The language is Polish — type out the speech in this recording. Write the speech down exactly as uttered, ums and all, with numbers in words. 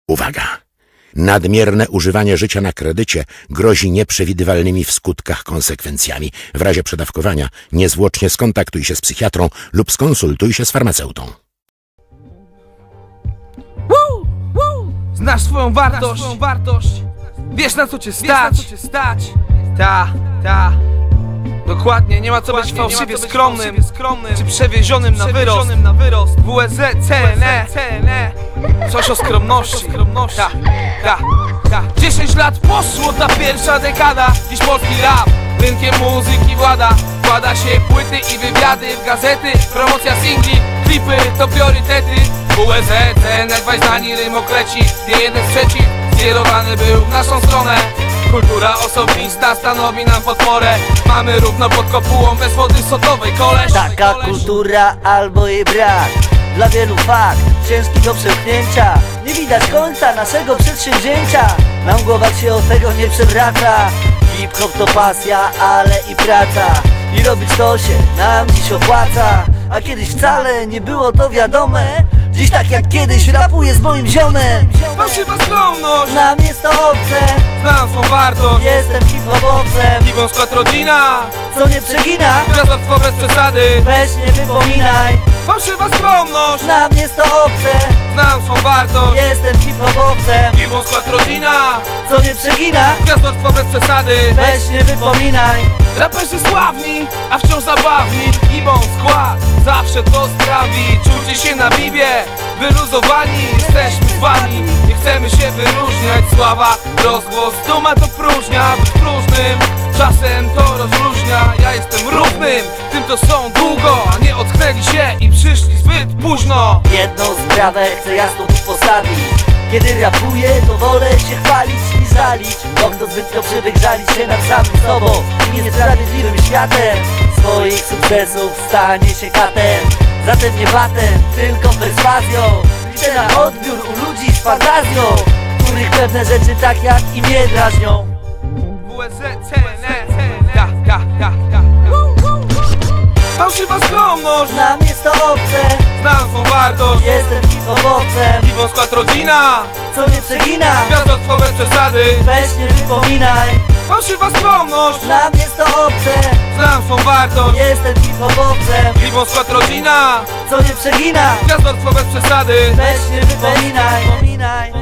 Uwaga! Nadmierne używanie życia na kredycie grozi nieprzewidywalnymi w skutkach konsekwencjami. W razie przedawkowania niezwłocznie skontaktuj się z psychiatrą lub skonsultuj się z farmaceutą. Woo, woo. Znasz swoją wartość, swoją wartość. Wiesz, na co cię stać, na co cię stać. Ta, ta. Dokładnie, nie ma co być fałszywie skromnym, skromnym czy przewiezionym na wyrost. W U S Z, C N E, coś o skromności. Ta, ta, ta. Dziesięć lat poszło, ta pierwsza dekada. Dziś polski rap rynkiem muzyki włada. Wkłada się płyty i wywiady w gazety. Promocja singli, klipy to priorytety. W U S Z, C N E, dwaj znani rymokleci. Nie jeden sprzeciw skierowany był w naszą stronę. Kultura osobista stanowi nam podporę. Mamy równo pod kopułą bez wody sodowej, koleś. Taka koleś. kultura albo jej brak. Dla wielu fakt, ciężki do przełknięcia. Nie widać końca naszego przedsięwzięcia. Nam głowa się od tego nie przewraca. Hip-hop to pasja, ale i praca. I robić to się nam dziś opłaca. A kiedyś wcale nie było to wiadome. Dziś tak jak kiedyś rapuję z moim ziomem. Fałszywa skromność, Nam jest to obce. znam swą wartość. Jestem hip-hopowcem, Piwą skład rodzina, co nie przegina. krasnostwo bez przesady. Weź nie wypominaj. Fałszywa skromność, Nam jest to obce. znam swą wartość. Jestem hip-hopowcem, Piwą skład rodzina, co nie przegina. krasnostwo bez przesady. Weź nie wypominaj. Raperzy sławni, a wciąż zabawni. Gibą skład zawsze to sprawi. Czujcie się na bibie, wyluzowani. Jesteśmy z wami, nie chcemy się wyróżniać. Sława, rozgłos, duma to próżnia. Być próżnym czasem to rozróżnia. Ja jestem równym, tym to są długo, a nie ocknęli się i przyszli zbyt późno. Jedną sprawę chcę jasno tu postawić. Kiedy rapuję, to wolę się chwalić i żalić. Bo kto zbytnio przywykł żalić się nad samym sobą i niesprawiedliwym światem, swoich sukcesów stanie się katem. Zatem nie batem, tylko perswazją. Liczę na odbiór u ludzi z fantazją, których pewne rzeczy tak jak i mnie drażnią. W U S Z, C N E, ta, ta, ta, ta. Fałszywa skromność, Nam jest to obce. znam swą wartość. Jestem hip-hopowcem, Piwą skład rodzina, co nie przegina. gwiazdostwo bez przesady. Weź nie wypominaj. Fałszywa skromność, Nam jest to obce. znam swą wartość. Jestem hip-hopowcem, Piwą skład rodzina, co nie przegina. gwiazdostwo bez przesady. Weź nie wypominaj.